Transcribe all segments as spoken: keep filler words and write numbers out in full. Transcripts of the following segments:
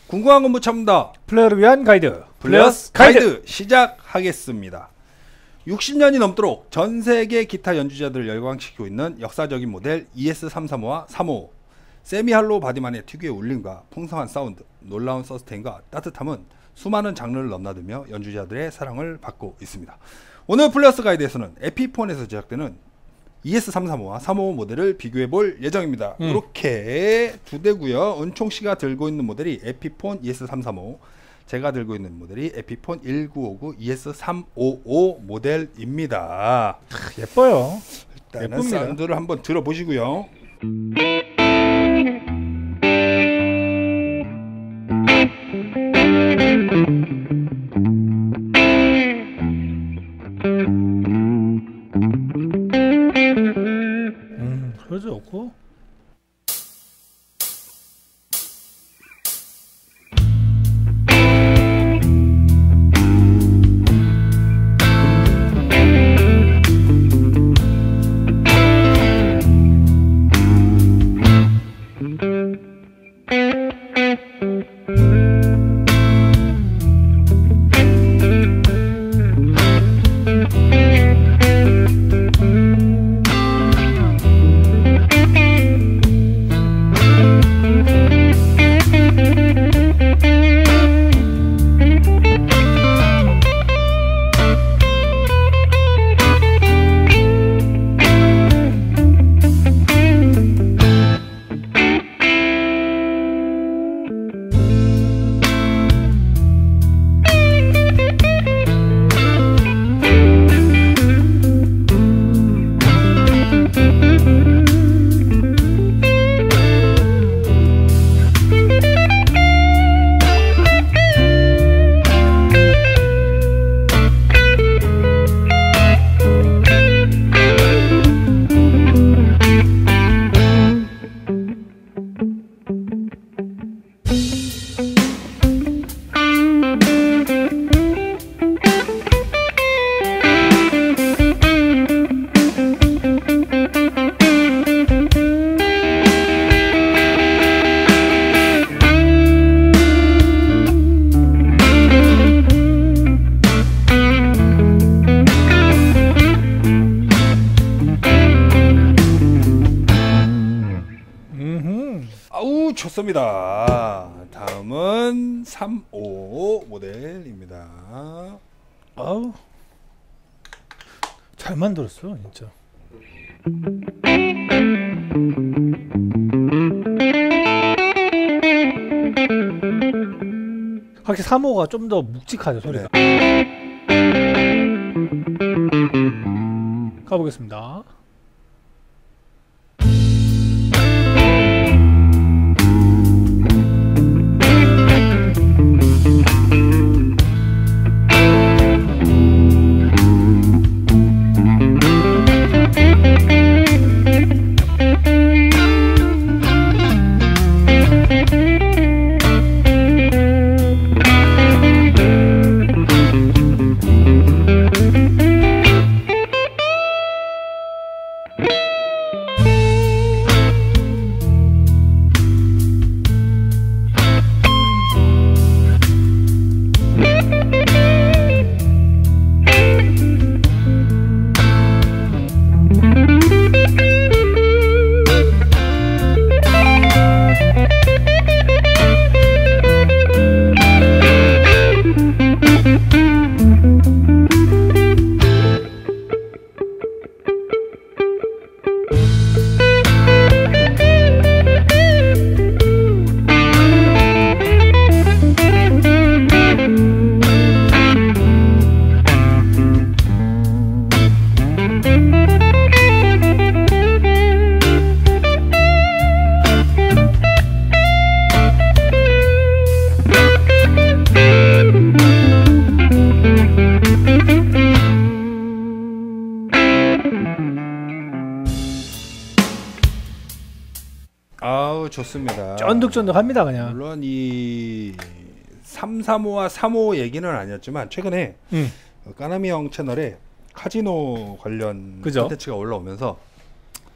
궁금한 건 못 참는다. 플레이어를 위한 가이드 플레이어스 가이드, 가이드 시작하겠습니다. 육십 년이 넘도록 전세계 기타 연주자들을 열광시키고 있는 역사적인 모델 이에스 삼백삼십오와 삼백오십오. 세미할로우 바디만의 특유의 울림과 풍성한 사운드, 놀라운 서스테인과 따뜻함은 수많은 장르를 넘나들며 연주자들의 사랑을 받고 있습니다. 오늘 플레이어스 가이드에서는 에피폰에서 제작되는 이에스 삼백삼십오와 삼백오십오 모델을 비교해볼 예정입니다. 음. 이렇게 두 대고요. 은총씨가 들고 있는 모델이 에피폰 이에스 삼백삼십오, 제가 들고 있는 모델이 에피폰 천구백오십구 이에스 삼백오십오 모델입니다. 예뻐요. 일단은 예쁩니다. 사운드를 한번 들어보시고요. 음, 소리 좋고. 아우 좋습니다. 다음은 삼백오십오 모델입니다. 아우 잘 만들었어 진짜. 확실히 삼백오십오가 좀 더 묵직하죠 소리가. 네. 가보겠습니다. 아우 좋습니다. 쫀득쫀득합니다 그냥. 물론 이 삼백삼십오와 삼백오십오 얘기는 아니었지만 최근에 음. 까나미 형 채널에 카지노 관련 콘텐츠가 올라오면서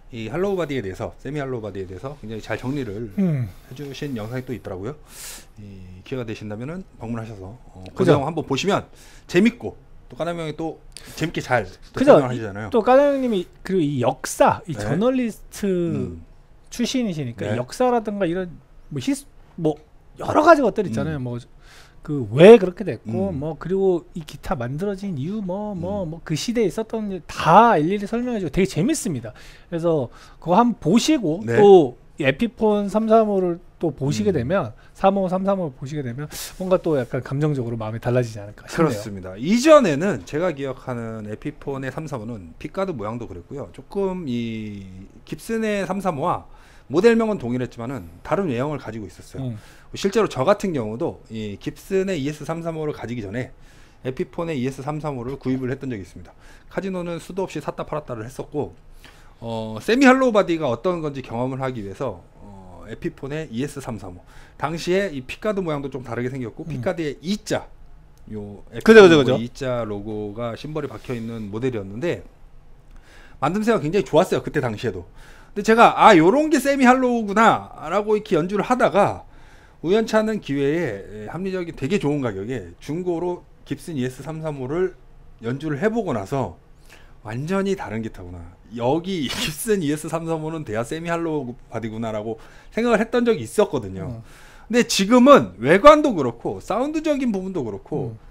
이 할로우 바디에 대해서 세미 할로우 바디에 대해서 굉장히 잘 정리를 음. 해주신 영상이 또 있더라고요. 이 기회가 되신다면은 방문하셔서 어, 그 그죠. 내용 한번 보시면 재밌고 또 까나미 형이 또 재밌게 잘 그죠. 설명하시잖아요. 또 까나님이 그리고 이 역사, 이 네. 저널리스트 음. 출신이시니까 네. 역사라든가 이런 뭐 히스 뭐 여러 가지 것들 있잖아요. 음. 뭐 그 왜 그렇게 됐고 음. 뭐 그리고 이 기타 만들어진 이유 뭐 뭐 음. 뭐 그 시대에 있었던 일 다 일일이 설명해주고 되게 재밌습니다. 그래서 그거 한번 보시고 네. 또 에피폰 삼삼오를 또 보시게 음. 되면 삼오, 삼삼오를 보시게 되면 뭔가 또 약간 감정적으로 마음이 달라지지 않을까 싶네요. 그렇습니다. 이전에는 제가 기억하는 에피폰의 삼삼오는 픽가드 모양도 그랬고요. 조금 이 깁슨의 삼삼오와 모델명은 동일했지만은 다른 외형을 가지고 있었어요. 음. 실제로 저 같은 경우도 이 깁슨의 이에스 삼삼오를 가지기 전에 에피폰의 이에스 삼삼오를 구입을 했던 적이 있습니다. 카지노는 수도 없이 샀다 팔았다를 했었고, 어, 세미 할로우 바디가 어떤 건지 경험을 하기 위해서 어, 에피폰의 이에스 삼삼오 당시에 이 픽가드 모양도 좀 다르게 생겼고 음. 픽가드의 이자 요 그죠, 그죠, 그죠. 이자 로고가 심벌이 박혀 있는 모델이었는데 만듦새가 굉장히 좋았어요, 그때 당시에도. 근데 제가 아 요런 게 세미 할로우구나 라고 이렇게 연주를 하다가 우연치 않은 기회에 합리적인 되게 좋은 가격에 중고로 깁슨 이에스 삼삼오를 연주를 해보고 나서 완전히 다른 기타구나, 여기 깁슨 이에스 삼삼오는 돼야 세미 할로우 바디구나 라고 생각을 했던 적이 있었거든요. 음. 근데 지금은 외관도 그렇고 사운드적인 부분도 그렇고 음.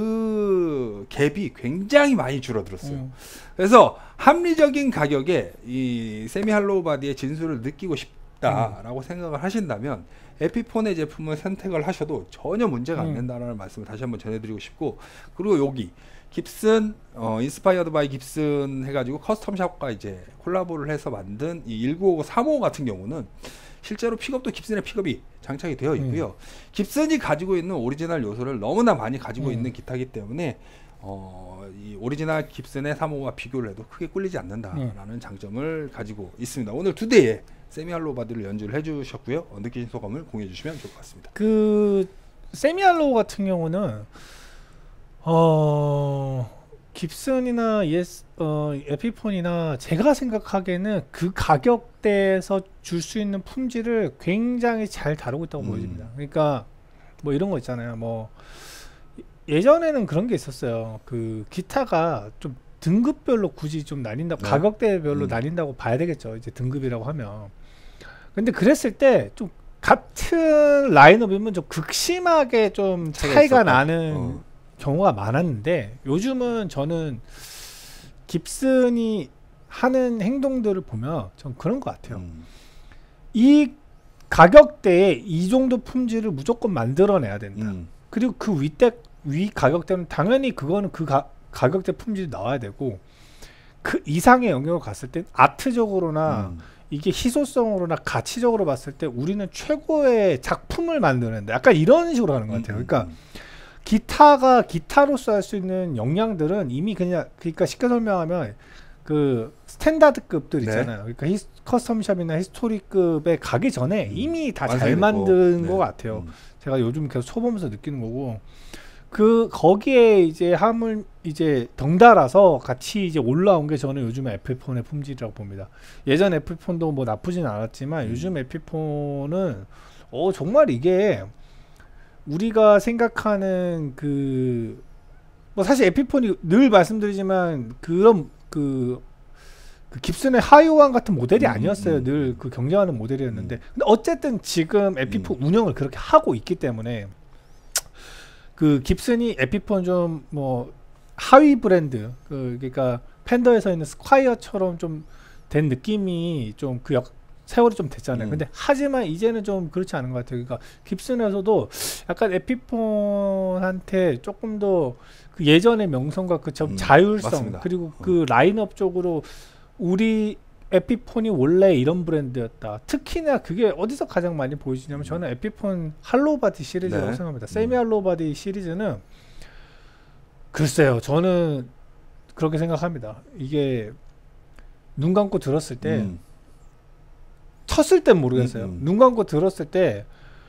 그 갭이 굉장히 많이 줄어들었어요. 음. 그래서 합리적인 가격에 이 세미 할로우 바디의 진수를 느끼고 싶다라고 생각을 하신다면 에피폰의 제품을 선택을 하셔도 전혀 문제가 안 음. 된다는 말씀을 다시 한번 전해드리고 싶고, 그리고 여기 깁슨 어, 인스파이어드 바이 깁슨 해가지고 커스텀샵과 이제 콜라보를 해서 만든 이 일구오구 삼오 같은 경우는 실제로 픽업도 깁슨의 픽업이 장착이 되어 있고요. 음. 깁슨이 가지고 있는 오리지널 요소를 너무나 많이 가지고 음. 있는 기타이기 때문에 어, 이 오리지널 깁슨의 삼오와 비교를 해도 크게 꿀리지 않는다라는 음. 장점을 가지고 있습니다. 오늘 두 대의 세미 할로우 바디를 연주를 해주셨고요. 어, 느끼신 소감을 공유해 주시면 좋을 것 같습니다. 그 세미 할로우 같은 경우는 어 깁슨이나 이에스 어 에피폰이나 제가 생각하기에는 그 가격대에서 줄 수 있는 품질을 굉장히 잘 다루고 있다고 음. 보여집니다. 그러니까 뭐 이런 거 있잖아요. 뭐 예전에는 그런 게 있었어요. 그 기타가 좀 등급별로 굳이 좀 나뉜다, 네. 가격대별로 음. 나뉜다고 봐야 되겠죠. 이제 등급이라고 하면. 근데 그랬을 때 좀 같은 라인업이면 좀 극심하게 좀 차이가 있었다. 나는 어. 경우가 많았는데 요즘은 저는 깁슨이 하는 행동들을 보면 전 그런 것 같아요. 음. 이 가격대에 이 정도 품질을 무조건 만들어내야 된다. 음. 그리고 그 윗대 위 가격대는 당연히 그거는 그 가, 가격대 품질이 나와야 되고, 그 이상의 영역을 갔을 때 아트적으로나 음. 이게 희소성으로나 가치적으로 봤을 때 우리는 최고의 작품을 만드는데 약간 이런 식으로 하는 것 같아요. 음. 그러니까 기타가 기타로서 할 수 있는 역량들은 이미 그냥, 그러니까 쉽게 설명하면 그 스탠다드급들 있잖아요. 네. 그러니까 히스, 커스텀샵이나 히스토리급에 가기 전에 음. 이미 다 잘 만든 네. 것 같아요. 음. 제가 요즘 계속 쳐보면서 느끼는 거고, 그 거기에 이제 함을 이제 덩달아서 같이 이제 올라온 게 저는 요즘 에피폰의 품질이라고 봅니다. 예전 에피폰도 뭐 나쁘진 않았지만 음. 요즘 에피폰은 어 정말 이게 우리가 생각하는 그 뭐 사실 에피폰이 늘 말씀드리지만 그런 그, 그 깁슨의 하이오한 같은 모델이 아니었어요. 음, 음, 늘 그 경쟁하는 모델이었는데 음. 근데 어쨌든 지금 에피폰 음. 운영을 그렇게 하고 있기 때문에 그 깁슨이 에피폰 좀 뭐 하위 브랜드 그 그러니까 팬더에서 있는 스콰이어처럼 좀 된 느낌이 좀 그 역 세월이 좀 됐잖아요. 음. 근데 하지만 이제는 좀 그렇지 않은 것 같아요. 그러니까 깁슨에서도 약간 에피폰한테 조금 더 그 예전의 명성과 그 음, 자율성 맞습니다. 그리고 그 음. 라인업 쪽으로 우리 에피폰이 원래 이런 브랜드였다. 특히나 그게 어디서 가장 많이 보여지냐면 저는 에피폰 할로우 바디 시리즈라고 네. 생각합니다. 음. 세미 할로우 바디 시리즈는 글쎄요. 저는 그렇게 생각합니다. 이게 눈 감고 들었을 때 음. 쳤을 땐 모르겠어요. 음, 음. 눈 감고 들었을 때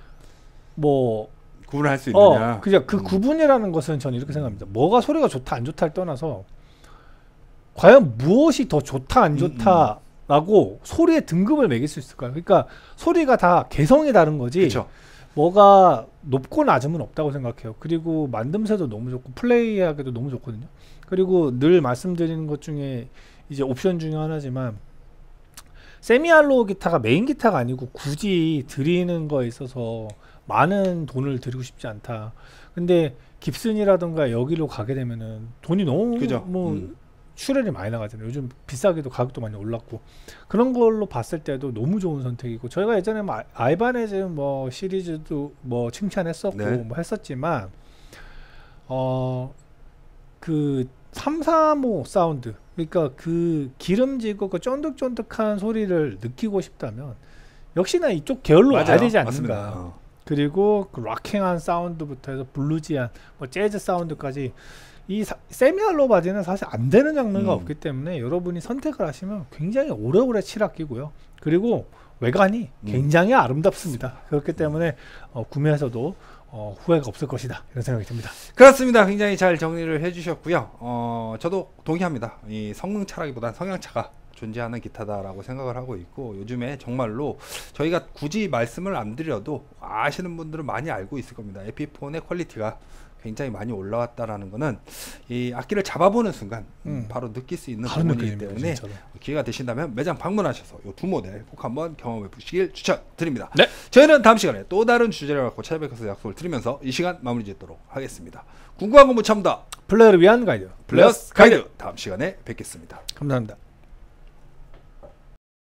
뭐 구분할 수 있느냐. 어, 그냥 그 음. 구분이라는 것은 저는 이렇게 생각합니다. 뭐가 소리가 좋다 안 좋다를 떠나서 과연 무엇이 더 좋다 안 좋다 음, 음. 라고 소리의 등급을 매길 수 있을까요? 그러니까 소리가 다 개성이 다른 거지. 그쵸. 뭐가 높고 낮음은 없다고 생각해요. 그리고 만듦새도 너무 좋고 플레이하기도 너무 좋거든요. 그리고 늘 말씀드리는 것 중에 이제 옵션 중에 하나지만 세미 할로우 기타가 메인 기타가 아니고 굳이 드리는 거에 있어서 많은 돈을 들이고 싶지 않다. 근데 깁슨이라든가 여기로 가게 되면은 돈이 너무 그죠. 뭐 음. 출혈이 많이 나가잖아요. 요즘 비싸기도 가격도 많이 올랐고 그런 걸로 봤을 때도 너무 좋은 선택이고 저희가 예전에 뭐 아이바네즈 뭐 시리즈도 뭐 칭찬했었고 네. 뭐 했었지만 어 그 삼삼오 사운드 그러니까 그 기름지고 그 쫀득쫀득한 소리를 느끼고 싶다면 역시나 이쪽 계열로 맞아요. 와야 되지 않는가. 맞습니다. 어. 그리고 그 락킹한 사운드부터 해서 블루지한 뭐 재즈 사운드까지 이 사, 세미 할로우 바디는 사실 안 되는 장르가 음. 없기 때문에 여러분이 선택을 하시면 굉장히 오래오래 칠하기고요. 그리고 외관이 음. 굉장히 아름답습니다. 그렇기 때문에 어, 구매해서도 어, 후회가 없을 것이다 이런 생각이 듭니다. 그렇습니다. 굉장히 잘 정리를 해주셨고요. 어, 저도 동의합니다. 이 성능 차라기보단 성향차가 존재하는 기타다라고 생각을 하고 있고 요즘에 정말로 저희가 굳이 말씀을 안 드려도 아시는 분들은 많이 알고 있을 겁니다. 에피폰의 퀄리티가 굉장히 많이 올라왔다라는 거는 이 악기를 잡아보는 순간 음. 바로 느낄 수 있는 바로 부분이기 느껴집니다, 때문에 진짜로. 기회가 되신다면 매장 방문하셔서 이 두 모델 꼭 한번 경험해 보시길 추천드립니다. 네. 저희는 다음 시간에 또 다른 주제를 갖고 찾아뵙어서 약속을 드리면서 이 시간 마무리 짓도록 하겠습니다. 궁금한 거 못 참다. 플레이어를 위한 가이드 플레이어스 가이드 다음 시간에 뵙겠습니다. 감사합니다.